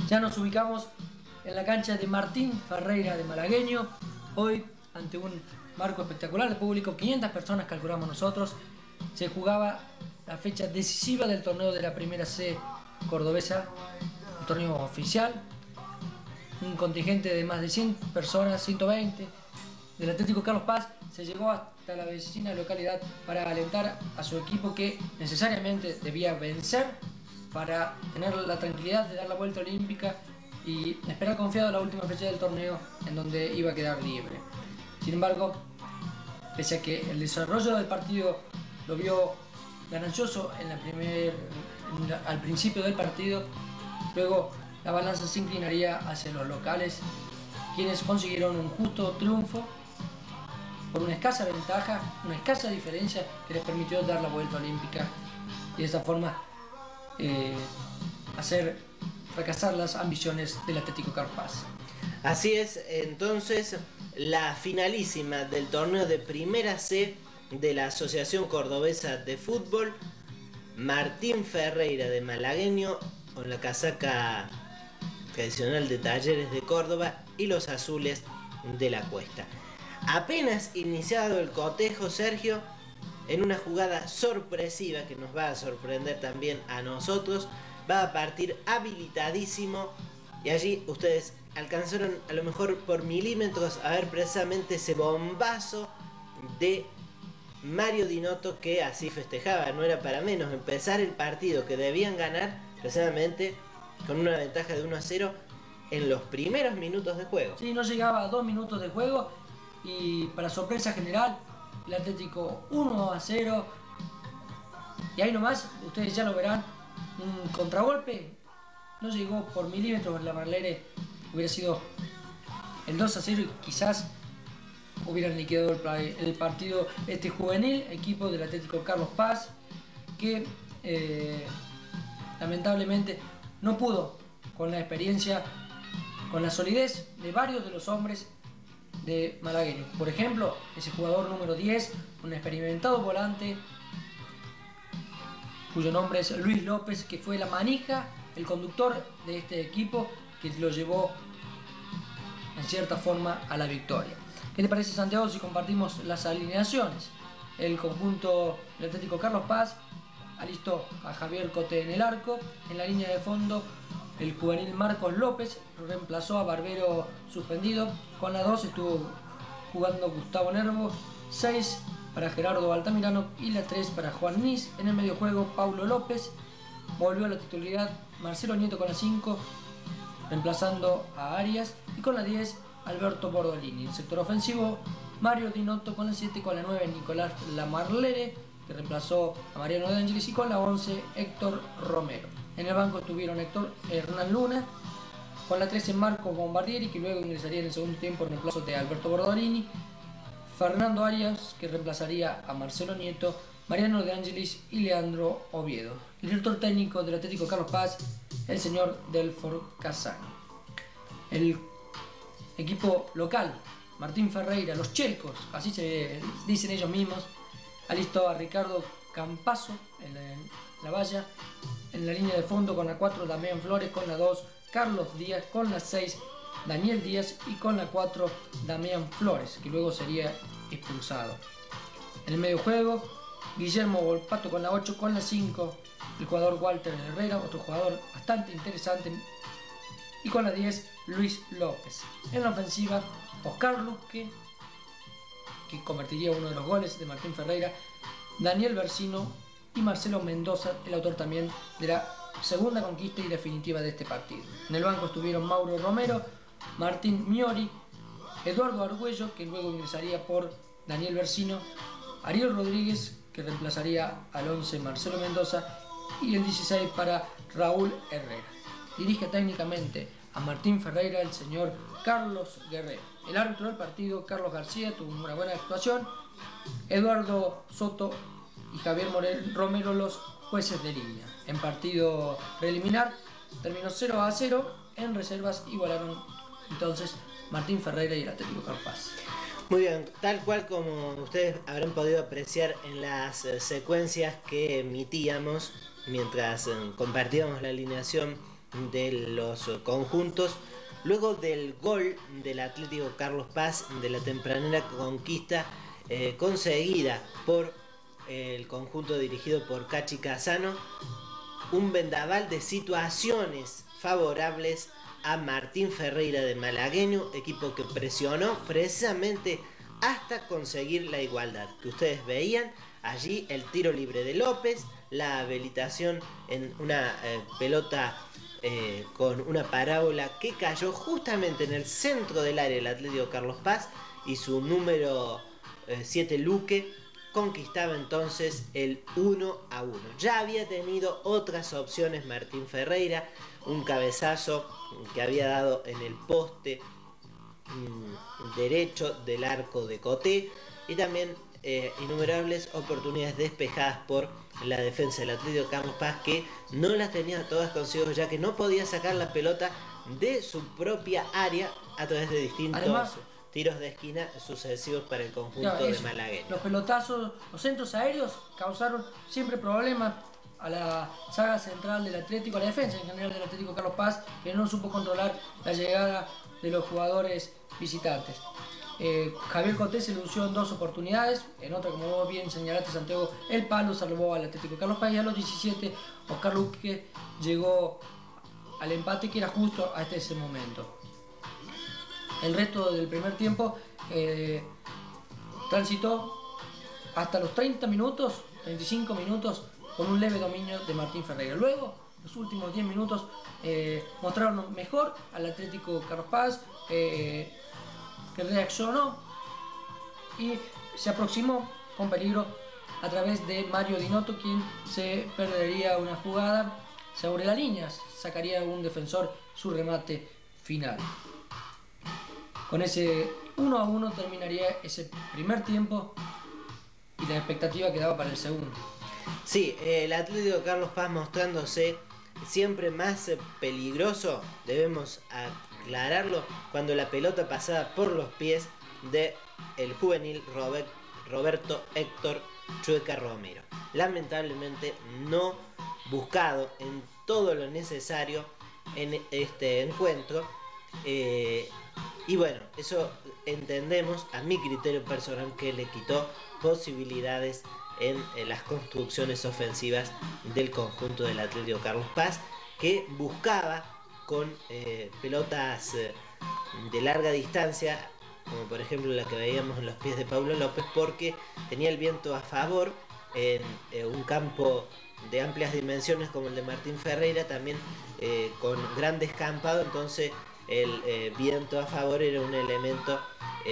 Ya nos ubicamos en la cancha de Martín Ferreira de Malagueño, hoy ante un marco espectacular de público, 500 personas calculamos nosotros. Se jugaba la fecha decisiva del torneo de la Primera C cordobesa, un torneo oficial, un contingente de más de 100 personas, 120 del Atlético Carlos Paz, se llegó hasta la vecina localidad para alentar a su equipo que necesariamente debía vencer para tener la tranquilidad de dar la vuelta olímpica y esperar confiado la última fecha del torneo en donde iba a quedar libre. Sin embargo, pese a que el desarrollo del partido lo vio ganancioso al principio del partido, luego la balanza se inclinaría hacia los locales, quienes consiguieron un justo triunfo por una escasa ventaja, una escasa diferencia que les permitió dar la vuelta olímpica y de esta forma hacer fracasar las ambiciones del Atlético Carlos Paz. Así es, entonces la finalísima del torneo de Primera C de la Asociación Cordobesa de Fútbol, Martín Ferreira de Malagueño con la casaca tradicional de Talleres de Córdoba y los azules de la Cuesta. Apenas iniciado el cotejo, Sergio, en una jugada sorpresiva que nos va a sorprender también a nosotros, va a partir habilitadísimo y allí ustedes alcanzaron a lo mejor por milímetros a ver precisamente ese bombazo de Mario Dinotto, que así festejaba, no era para menos, empezar el partido que debían ganar precisamente con una ventaja de 1-0 en los primeros minutos de juego. Sí, no llegaba a 2 minutos de juego y para sorpresa general el Atlético 1-0 y ahí nomás ustedes ya lo verán, un contragolpe, no llegó por milímetros, la Marlere hubiera sido el 2-0 y quizás hubieran liquidado el partido este juvenil equipo del Atlético Carlos Paz, que lamentablemente no pudo con la experiencia, con la solidez de varios de los hombres de Malagueño. Por ejemplo, ese jugador número 10, un experimentado volante cuyo nombre es Luis López, que fue la manija, el conductor de este equipo que lo llevó en cierta forma a la victoria. ¿Qué te parece, Santiago, si compartimos las alineaciones? El conjunto del Atlético Carlos Paz alistó a Javier Coté en el arco. En la línea de fondo, el juvenil Marcos López reemplazó a Barbero suspendido. Con la 2 estuvo jugando Gustavo Nervo. 6 para Gerardo Altamirano y la 3 para Juan Nis. En el medio juego, Paulo López. Volvió a la titularidad Marcelo Nieto con la 5, reemplazando a Arias. Y con la 10, Alberto Bordolini. En el sector ofensivo, Mario Dinotto con la 7, con la 9, Nicolás Lamarlere, que reemplazó a Mariano de Ángeles, y con la 11, Héctor Romero. En el banco estuvieron Hernán Luna, con la 13, Marcos Bombardieri, que luego ingresaría en el segundo tiempo en reemplazo de Alberto Bordolini, Fernando Arias, que reemplazaría a Marcelo Nieto, Mariano de Ángeles y Leandro Oviedo. El director técnico del Atlético Carlos Paz, el señor Delfor Casani. El equipo local, Martín Ferreira, los Chelcos, así se dicen ellos mismos, alistó a Ricardo Campazo en la valla. En la línea de fondo, con la 4, Damián Flores, con la 2, Carlos Díaz, con la 6, Daniel Díaz, y con la 4, Damián Flores, que luego sería expulsado. En el medio juego, Guillermo Volpato con la 8, con la 5, el jugador Walter Herrera, otro jugador bastante interesante, y con la 10, Luis López. En la ofensiva, Oscar Luque, que convertiría uno de los goles de Martín Ferreira, Daniel Versino y Marcelo Mendoza, el autor también de la segunda conquista y definitiva de este partido. En el banco estuvieron Mauro Romero, Martín Miori, Eduardo Argüello, que luego ingresaría por Daniel Versino, Ariel Rodríguez, que reemplazaría al 11 Marcelo Mendoza, y el 16 para Raúl Herrera. Dirige técnicamente a Martín Ferreira el señor Carlos Guerrero. El árbitro del partido, Carlos García, tuvo una buena actuación. Eduardo Soto y Javier Romero, los jueces de línea. En partido preliminar terminó 0-0. En reservas igualaron entonces Martín Ferreira y el Atlético Carlos Paz. Muy bien, tal cual como ustedes habrán podido apreciar en las secuencias que emitíamos mientras compartíamos la alineación de los conjuntos luego del gol del Atlético Carlos Paz, de la tempranera conquista conseguida por el conjunto dirigido por Cachi Casano. Un vendaval de situaciones favorables a Martín Ferreira de Malagueño, equipo que presionó precisamente hasta conseguir la igualdad que ustedes veían allí, el tiro libre de López, la habilitación en una pelota con una parábola que cayó justamente en el centro del área del Atlético Carlos Paz, y su número 7 Luque conquistaba entonces el 1-1. Ya había tenido otras opciones Martín Ferreira, un cabezazo que había dado en el poste derecho del arco de Coté, y también innumerables oportunidades despejadas por la defensa del Atlético Carlos Paz, que no las tenía todas consigo, ya que no podía sacar la pelota de su propia área a través de distintos tiros de esquina sucesivos para el conjunto de Malagueño. Los pelotazos, los centros aéreos causaron siempre problemas a la saga central del Atlético, a la defensa en general del Atlético Carlos Paz, que no supo controlar la llegada de los jugadores visitantes. Javier Coté se lució en 2 oportunidades, en otra, como vos bien señalaste, Santiago, el palo salvó al Atlético Carlos Paz, y a los 17 Oscar Luque llegó al empate, que era justo hasta ese momento. El resto del primer tiempo transitó hasta los 30 minutos, 35 minutos, con un leve dominio de Martín Ferreira. Luego, los últimos 10 minutos mostraron mejor al Atlético Carlos Paz, que reaccionó y se aproximó con peligro a través de Mario Dinotto, quien se perdería una jugada sobre la línea, sacaría un defensor su remate final. Con ese 1-1 terminaría ese primer tiempo y la expectativa quedaba para el segundo. Sí, el Atlético Carlos Paz mostrándose siempre más peligroso, debemos aclararlo, cuando la pelota pasaba por los pies de el juvenil Roberto Héctor Chueca Romero. Lamentablemente no buscado en todo lo necesario en este encuentro, y bueno, eso entendemos, a mi criterio personal, que le quitó posibilidades en las construcciones ofensivas del conjunto del Atlético Carlos Paz, que buscaba con pelotas de larga distancia, como por ejemplo la que veíamos en los pies de Paulo López, porque tenía el viento a favor en un campo de amplias dimensiones como el de Martín Ferreira, también con gran descampado. Entonces el viento a favor era un elemento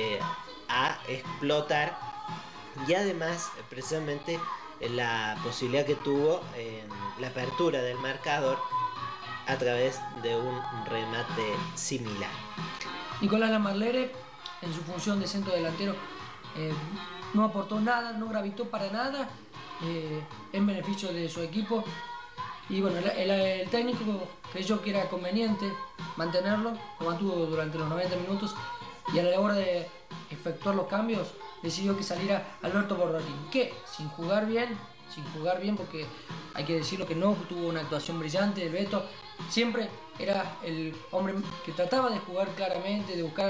a explotar, y además precisamente la posibilidad que tuvo en la apertura del marcador a través de un remate similar. Nicolás Lamarlere, en su función de centro delantero, no aportó nada, no gravitó para nada en beneficio de su equipo, y bueno, el técnico creyó que era conveniente mantenerlo, lo mantuvo durante los 90 minutos, y a la hora de efectuar los cambios decidió que saliera Alberto Bordarín, que sin jugar bien, porque hay que decirlo que no tuvo una actuación brillante. El Beto siempre era el hombre que trataba de jugar claramente, de buscar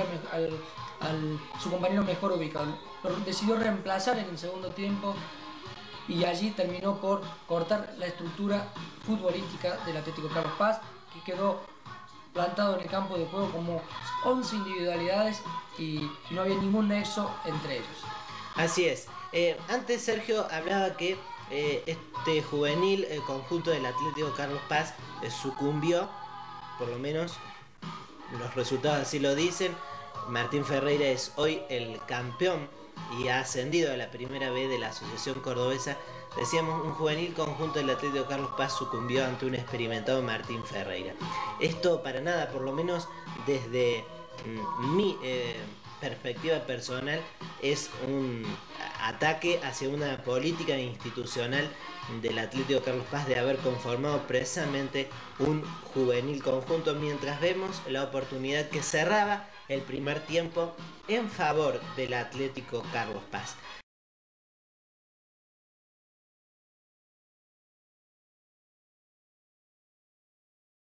su compañero mejor ubicado. Lo decidió reemplazar en el segundo tiempo, y allí terminó por cortar la estructura futbolística del Atlético Carlos Paz, que quedó plantado en el campo de juego como 11 individualidades y no había ningún nexo entre ellos. Así es. Antes Sergio hablaba que este juvenil conjunto del Atlético Carlos Paz sucumbió, por lo menos los resultados así lo dicen. Martín Ferreira es hoy el campeón y ha ascendido a la primera B de la Asociación Cordobesa. Decíamos, un juvenil conjunto del Atlético Carlos Paz sucumbió ante un experimentado Martín Ferreira. Esto para nada, por lo menos desde mi perspectiva personal, es un ataque hacia una política institucional del Atlético Carlos Paz de haber conformado precisamente un juvenil conjunto, mientras vemos la oportunidad que cerraba el primer tiempo en favor del Atlético Carlos Paz.